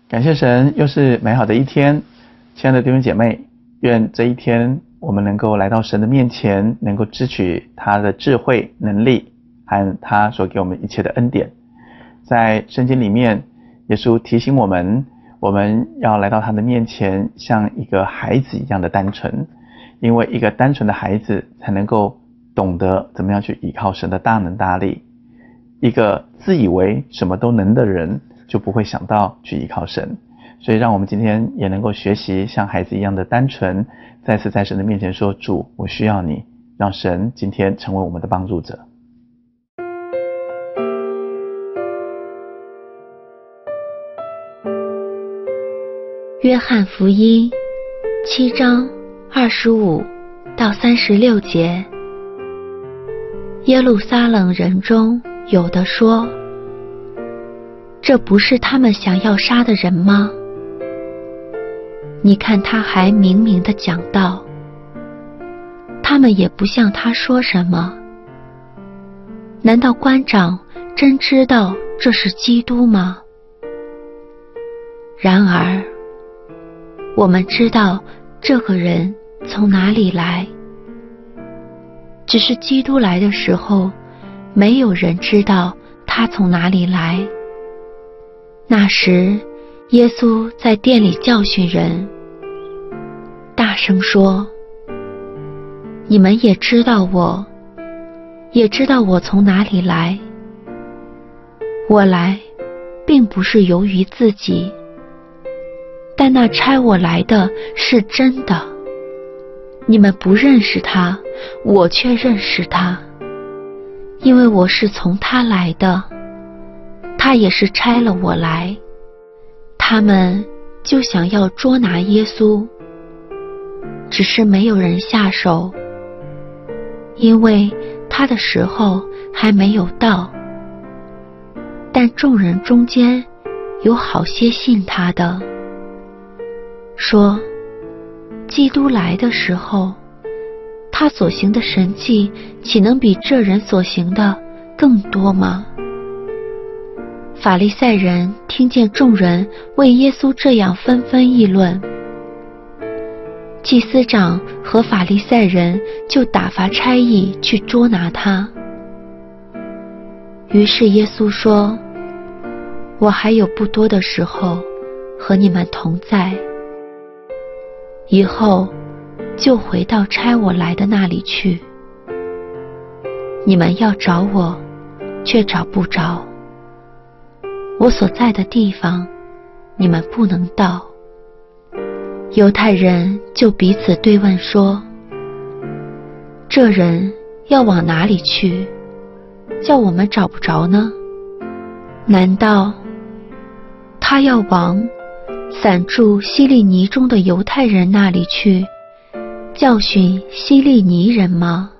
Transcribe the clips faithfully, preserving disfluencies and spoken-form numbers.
感谢神，又是美好的一天。亲爱的弟兄姐妹，愿这一天我们能够来到神的面前，能够支取他的智慧、能力和他所给我们一切的恩典。在圣经里面，耶稣提醒我们，我们要来到他的面前，像一个孩子一样的单纯，因为一个单纯的孩子才能够懂得怎么样去依靠神的大能大力。一个自以为什么都能的人，就不会想到去依靠神。所以让我们今天也能够学习像孩子一样的单纯，再次在神的面前说，主，我需要你，让神今天成为我们的帮助者。 约翰福音七章二十五到三十六节。耶路撒冷人中有的说，这不是他们想要杀的人吗？你看他还明明地讲道，他们也不向他说什么。难道官长真知道这是基督吗？然而我们知道这个人从哪里来，只是基督来的时候，没有人知道他从哪里来。那时耶稣在殿里教训人，大声说，你们也知道我，也知道我从哪里来。我来并不是由于自己，但那差我来的是真的。你们不认识他，我却认识他，因为我是从他来的，他也是差了我来。他们就想要捉拿耶稣，只是没有人下手，因为他的时候还没有到。但众人中间有好些信他的，说基督来的时候，他所行的神迹岂能比这人所行的更多吗？法利赛人听见众人为耶稣这样纷纷议论，祭司长和法利赛人就打发差役去捉拿他。于是耶稣说，我还有不多的时候和你们同在，以后就回到差我来的那里去。你们要找我，却找不着。我所在的地方，你们不能到。犹太人就彼此对问说，这人要往哪里去，叫我们找不着呢？难道他要往散住希利尼中的犹太人那里去，教训希利尼人吗？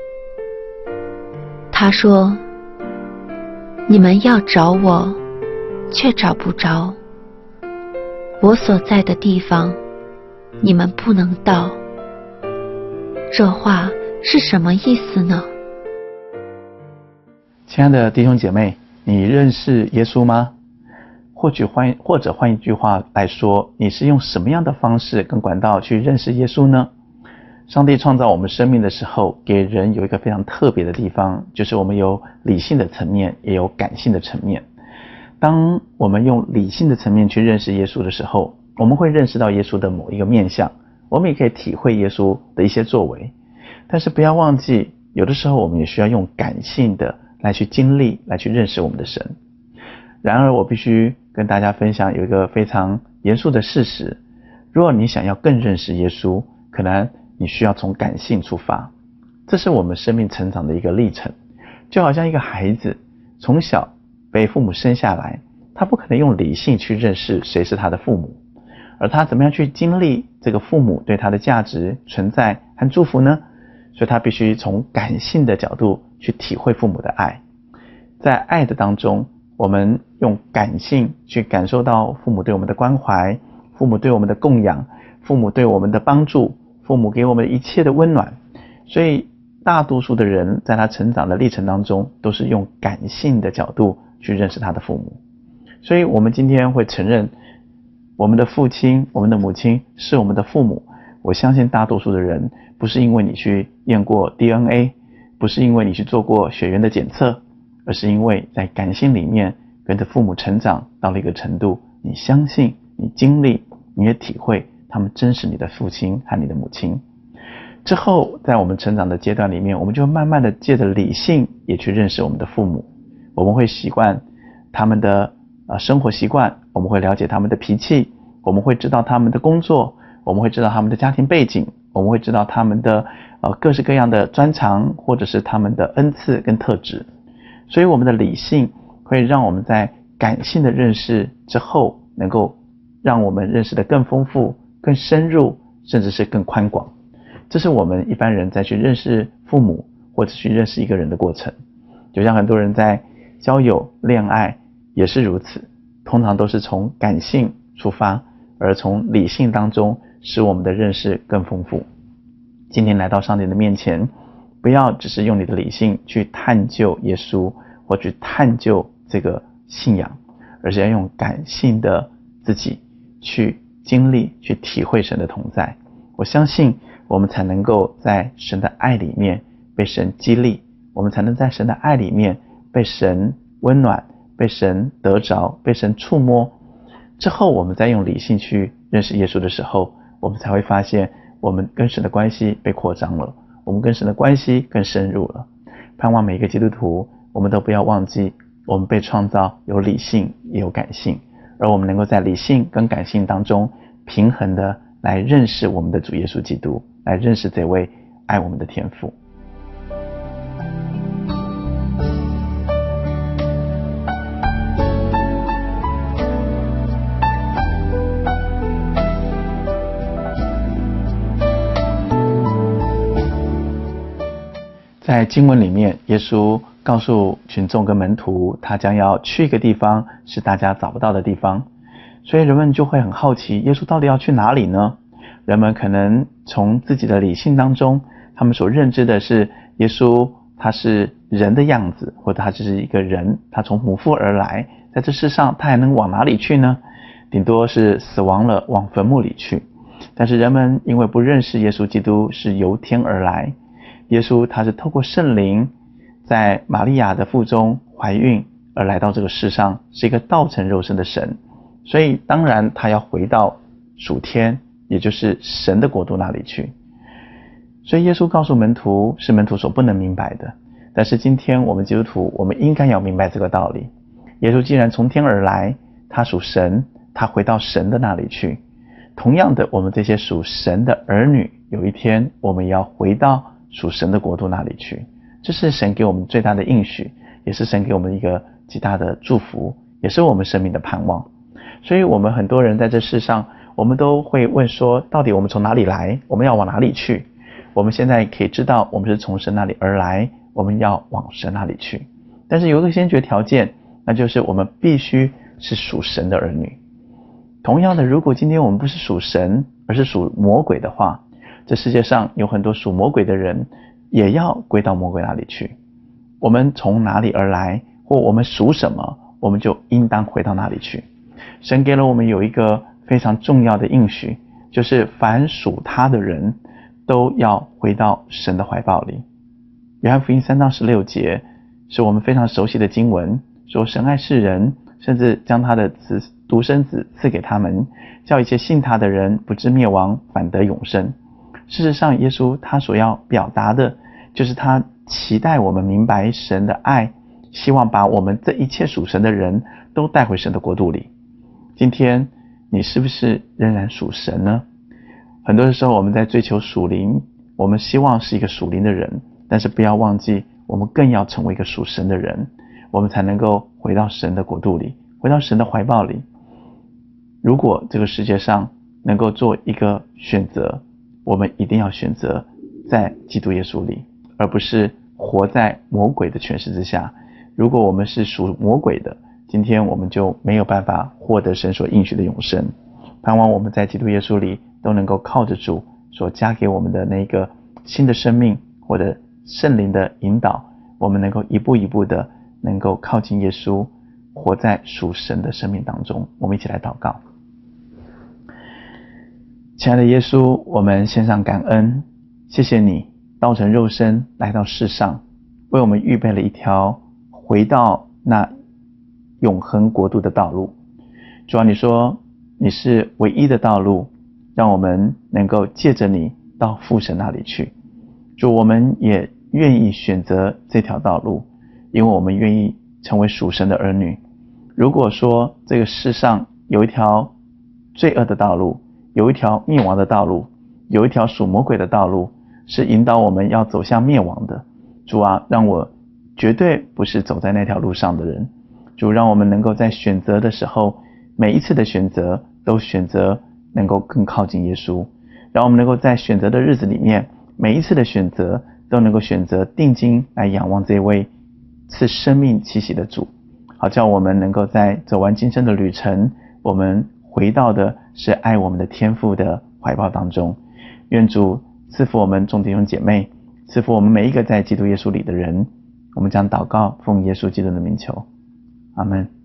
他说，你们要找我，却找不着。我所在的地方，你们不能到。这话是什么意思呢？ 亲爱的弟兄姐妹，你认识耶稣吗？或许换或者换一句话来说，你是用什么样的方式跟管道去认识耶稣呢？上帝创造我们生命的时候，给人有一个非常特别的地方，就是我们有理性的层面，也有感性的层面。当我们用理性的层面去认识耶稣的时候，我们会认识到耶稣的某一个面向，我们也可以体会耶稣的一些作为。但是不要忘记，有的时候我们也需要用感性的来去经历，来去认识我们的神。然而我必须跟大家分享有一个非常严肃的事实，如果你想要更认识耶稣，可能你需要从感性出发。这是我们生命成长的一个历程，就好像一个孩子从小被父母生下来，他不可能用理性去认识谁是他的父母，而他怎么样去经历这个父母对他的价值、存在和祝福呢？所以他必须从感性的角度去体会父母的爱。在爱的当中，我们用感性去感受到父母对我们的关怀，父母对我们的供养，父母对我们的帮助，父母给我们一切的温暖。所以大多数的人在他成长的历程当中，都是用感性的角度去认识他的父母。所以我们今天会承认我们的父亲、我们的母亲是我们的父母。我相信大多数的人不是因为你去验过 D N A， 不是因为你去做过血缘的检测，而是因为在感性里面跟着父母成长到了一个程度，你相信，你经历，你也体会他们真是你的父亲和你的母亲。之后在我们成长的阶段里面，我们就慢慢的借着理性也去认识我们的父母。我们会习惯他们的呃生活习惯，我们会了解他们的脾气，我们会知道他们的工作，我们会知道他们的家庭背景，我们会知道他们的呃各式各样的专长，或者是他们的恩赐跟特质。所以我们的理性会让我们在感性的认识之后，能够让我们认识的更丰富、更深入，甚至是更宽广。这是我们一般人在去认识父母或者去认识一个人的过程。就像很多人在交友、恋爱也是如此，通常都是从感性出发，而从理性当中使我们的认识更丰富。今天来到上帝的面前，不要只是用你的理性去探究耶稣，或去探究这个信仰，而是要用感性的自己去经历、去体会神的同在。我相信我们才能够在神的爱里面被神激励，我们才能在神的爱里面被神温暖，被神得着，被神触摸。之后我们再用理性去认识耶稣的时候，我们才会发现我们跟神的关系被扩张了，我们跟神的关系更深入了。盼望每一个基督徒，我们都不要忘记，我们被创造有理性也有感性，而我们能够在理性跟感性当中平衡的来认识我们的主耶稣基督，来认识这位爱我们的天父。在经文里面，耶稣告诉群众跟门徒，他将要去一个地方，是大家找不到的地方。所以人们就会很好奇，耶稣到底要去哪里呢？人们可能从自己的理性当中，他们所认知的是耶稣他是人的样子，或者他只是一个人，他从母腹而来，在这世上他还能往哪里去呢？顶多是死亡了，往坟墓里去。但是人们因为不认识耶稣基督是由天而来，耶稣他是透过圣灵在玛利亚的腹中怀孕而来到这个世上，是一个道成肉身的神。所以当然他要回到属天，也就是神的国度那里去。所以耶稣告诉门徒，是门徒所不能明白的。但是今天我们基督徒，我们应该要明白这个道理。耶稣既然从天而来，他属神，他回到神的那里去。同样的，我们这些属神的儿女，有一天我们也要回到属神的国度那里去。这是神给我们最大的应许，也是神给我们一个极大的祝福，也是我们生命的盼望。所以我们很多人在这世上，我们都会问说，到底我们从哪里来，我们要往哪里去？我们现在可以知道，我们是从神那里而来，我们要往神那里去。但是有一个先决条件，那就是我们必须是属神的儿女。同样的，如果今天我们不是属神，而是属魔鬼的话，这世界上有很多属魔鬼的人也要归到魔鬼那里去。我们从哪里而来，或我们属什么，我们就应当回到哪里去。神给了我们有一个非常重要的应许，就是凡属他的人都要回到神的怀抱里。约翰福音三章十六节是我们非常熟悉的经文，说神爱世人，甚至将他的子独生子赐给他们，叫一切信他的人不至灭亡，反得永生。事实上，耶稣他所要表达的就是他期待我们明白神的爱，希望把我们这一切属神的人都带回神的国度里。今天你是不是仍然属神呢？很多的时候我们在追求属灵，我们希望是一个属灵的人，但是不要忘记，我们更要成为一个属神的人，我们才能够回到神的国度里，回到神的怀抱里。如果这个世界上能够做一个选择，我们一定要选择在基督耶稣里，而不是活在魔鬼的权势之下。如果我们是属魔鬼的，今天我们就没有办法获得神所应许的永生。盼望我们在基督耶稣里都能够靠着主所加给我们的那个新的生命，或者圣灵的引导，我们能够一步一步的能够靠近耶稣，活在属神的生命当中。我们一起来祷告。 亲爱的耶稣，我们献上感恩，谢谢你道成肉身来到世上，为我们预备了一条回到那永恒国度的道路。主啊，你说你是唯一的道路，让我们能够借着你到父神那里去。主，我们也愿意选择这条道路，因为我们愿意成为属神的儿女。如果说这个世上有一条罪恶的道路，有一条灭亡的道路，有一条属魔鬼的道路，是引导我们要走向灭亡的，主啊，让我绝对不是走在那条路上的人。主，让我们能够在选择的时候，每一次的选择都选择能够更靠近耶稣，让我们能够在选择的日子里面，每一次的选择都能够选择定睛来仰望这位赐生命气息的主，好叫我们能够在走完今生的旅程，我们回到的是爱我们的天父的怀抱当中。愿主赐福我们众弟兄姐妹，赐福我们每一个在基督耶稣里的人。我们将祷告奉耶稣基督的名求，阿们。